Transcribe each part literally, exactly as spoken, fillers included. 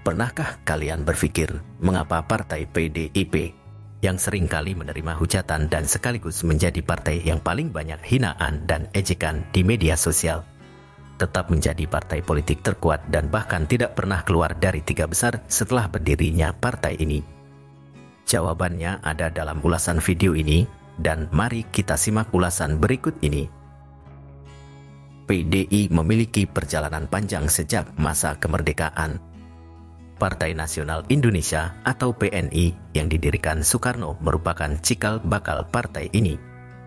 Pernahkah kalian berpikir mengapa partai P D I P yang sering kali menerima hujatan dan sekaligus menjadi partai yang paling banyak hinaan dan ejekan di media sosial, tetap menjadi partai politik terkuat dan bahkan tidak pernah keluar dari tiga besar setelah berdirinya partai ini? Jawabannya ada dalam ulasan video ini, dan mari kita simak ulasan berikut ini. P D I memiliki perjalanan panjang sejak masa kemerdekaan. Partai Nasional Indonesia atau P N I yang didirikan Soekarno merupakan cikal bakal partai ini.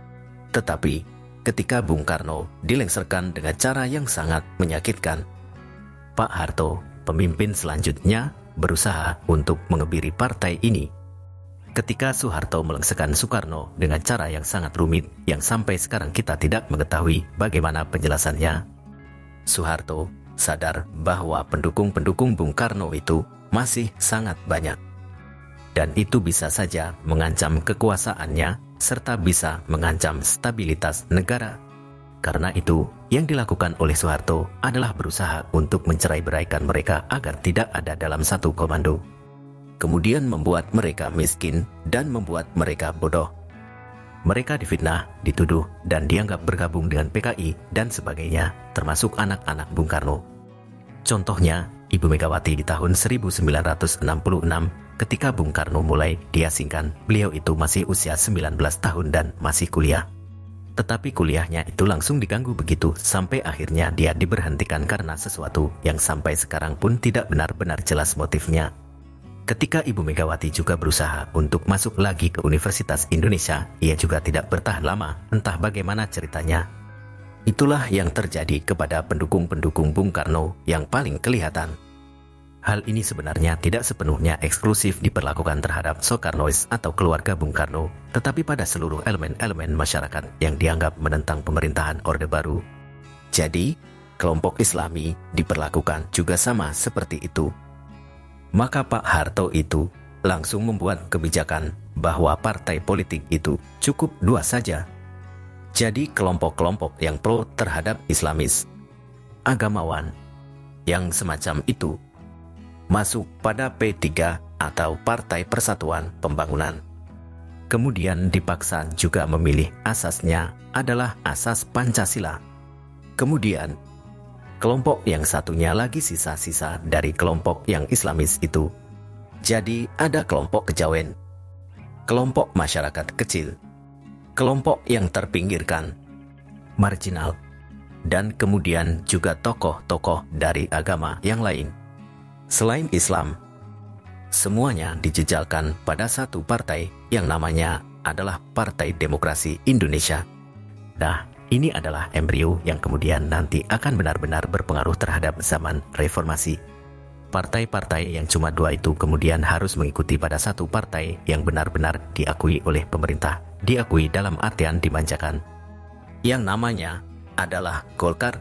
Tetapi, ketika Bung Karno dilengsarkan dengan cara yang sangat menyakitkan, Pak Harto, pemimpin selanjutnya, berusaha untuk mengebiri partai ini. Ketika Soeharto melengsarkan Soekarno dengan cara yang sangat rumit yang sampai sekarang kita tidak mengetahui bagaimana penjelasannya, Soeharto sadar bahwa pendukung-pendukung Bung Karno itu masih sangat banyak. Dan itu bisa saja mengancam kekuasaannya serta bisa mengancam stabilitas negara. Karena itu, yang dilakukan oleh Soeharto adalah berusaha untuk mencerai-beraikan mereka agar tidak ada dalam satu komando. Kemudian membuat mereka miskin dan membuat mereka bodoh. Mereka difitnah, dituduh, dan dianggap bergabung dengan P K I dan sebagainya, termasuk anak-anak Bung Karno. Contohnya, Ibu Megawati di tahun seribu sembilan ratus enam puluh enam, ketika Bung Karno mulai diasingkan, beliau itu masih usia sembilan belas tahun dan masih kuliah. Tetapi kuliahnya itu langsung diganggu begitu, sampai akhirnya dia diberhentikan karena sesuatu yang sampai sekarang pun tidak benar-benar jelas motifnya. Ketika Ibu Megawati juga berusaha untuk masuk lagi ke Universitas Indonesia, ia juga tidak bertahan lama, entah bagaimana ceritanya. Itulah yang terjadi kepada pendukung-pendukung Bung Karno yang paling kelihatan. Hal ini sebenarnya tidak sepenuhnya eksklusif diperlakukan terhadap Soekarnois atau keluarga Bung Karno, tetapi pada seluruh elemen-elemen masyarakat yang dianggap menentang pemerintahan Orde Baru. Jadi, kelompok Islami diperlakukan juga sama seperti itu. Maka Pak Harto itu langsung membuat kebijakan bahwa partai politik itu cukup dua saja. Jadi kelompok-kelompok yang pro terhadap Islamis, agamawan, yang semacam itu, masuk pada P tiga atau Partai Persatuan Pembangunan. Kemudian dipaksa juga memilih asasnya adalah asas Pancasila. Kemudian, kelompok yang satunya lagi sisa-sisa dari kelompok yang Islamis itu. Jadi ada kelompok kejawen, kelompok masyarakat kecil, kelompok yang terpinggirkan, marginal, dan kemudian juga tokoh-tokoh dari agama yang lain. Selain Islam, semuanya dijejalkan pada satu partai yang namanya adalah Partai Demokrasi Indonesia. Nah, ini adalah embrio yang kemudian nanti akan benar-benar berpengaruh terhadap zaman reformasi. Partai-partai yang cuma dua itu kemudian harus mengikuti pada satu partai yang benar-benar diakui oleh pemerintah. Diakui dalam artian dimanjakan. Yang namanya adalah Golkar,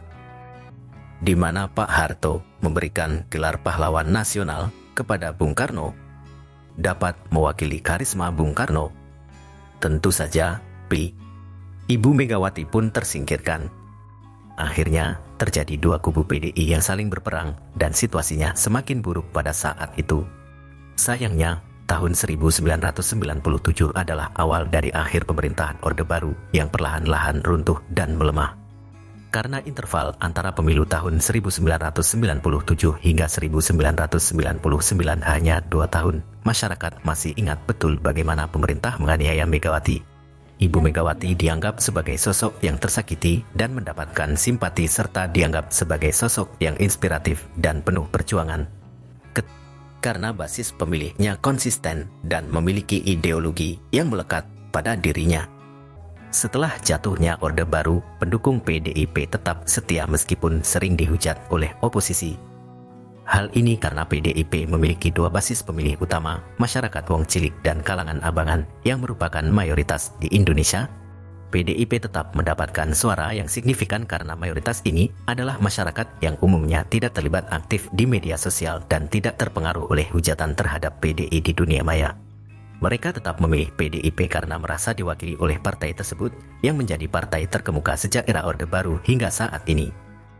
di mana Pak Harto memberikan gelar pahlawan nasional kepada Bung Karno, dapat mewakili karisma Bung Karno. Tentu saja, P. Ibu Megawati pun tersingkirkan. Akhirnya, terjadi dua kubu P D I yang saling berperang dan situasinya semakin buruk pada saat itu. Sayangnya, tahun seribu sembilan ratus sembilan puluh tujuh adalah awal dari akhir pemerintahan Orde Baru yang perlahan-lahan runtuh dan melemah. Karena interval antara pemilu tahun seribu sembilan ratus sembilan puluh tujuh hingga seribu sembilan ratus sembilan puluh sembilan hanya dua tahun, masyarakat masih ingat betul bagaimana pemerintah menganiaya Megawati. Ibu Megawati dianggap sebagai sosok yang tersakiti dan mendapatkan simpati serta dianggap sebagai sosok yang inspiratif dan penuh perjuangan. Ket karena basis pemilihnya konsisten dan memiliki ideologi yang melekat pada dirinya. Setelah jatuhnya Orde Baru, pendukung P D I P tetap setia meskipun sering dihujat oleh oposisi. Hal ini karena P D I P memiliki dua basis pemilih utama, masyarakat wong cilik dan kalangan abangan yang merupakan mayoritas di Indonesia. P D I P tetap mendapatkan suara yang signifikan karena mayoritas ini adalah masyarakat yang umumnya tidak terlibat aktif di media sosial dan tidak terpengaruh oleh hujatan terhadap P D I di dunia maya. Mereka tetap memilih P D I P karena merasa diwakili oleh partai tersebut yang menjadi partai terkemuka sejak era Orde Baru hingga saat ini.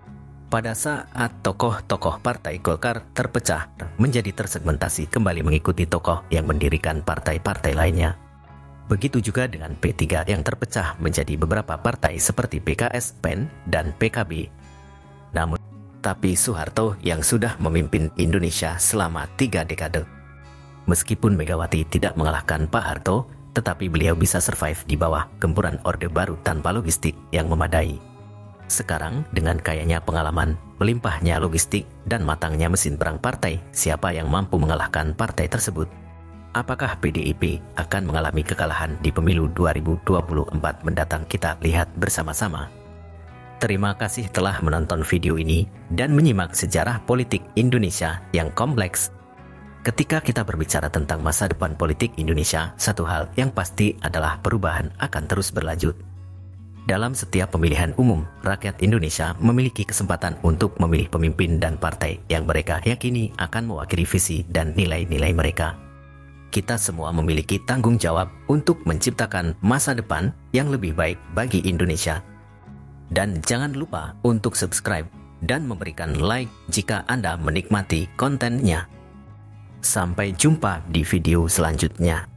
Pada saat tokoh-tokoh Partai Golkar terpecah menjadi tersegmentasi kembali mengikuti tokoh yang mendirikan partai-partai lainnya. Begitu juga dengan P tiga yang terpecah menjadi beberapa partai seperti P K S, P E N, dan P K B. Namun, tapi Soeharto yang sudah memimpin Indonesia selama tiga dekade. Meskipun Megawati tidak mengalahkan Pak Harto, tetapi beliau bisa survive di bawah gempuran Orde Baru tanpa logistik yang memadai. Sekarang, dengan kayanya pengalaman, melimpahnya logistik, dan matangnya mesin perang partai, siapa yang mampu mengalahkan partai tersebut? Apakah P D I P akan mengalami kekalahan di pemilu dua ribu dua puluh empat mendatang? Kita lihat bersama-sama. Terima kasih telah menonton video ini dan menyimak sejarah politik Indonesia yang kompleks. Ketika kita berbicara tentang masa depan politik Indonesia, satu hal yang pasti adalah perubahan akan terus berlanjut. Dalam setiap pemilihan umum, rakyat Indonesia memiliki kesempatan untuk memilih pemimpin dan partai yang mereka yakini akan mewakili visi dan nilai-nilai mereka. Kita semua memiliki tanggung jawab untuk menciptakan masa depan yang lebih baik bagi Indonesia. Dan jangan lupa untuk subscribe dan memberikan like jika Anda menikmati kontennya. Sampai jumpa di video selanjutnya.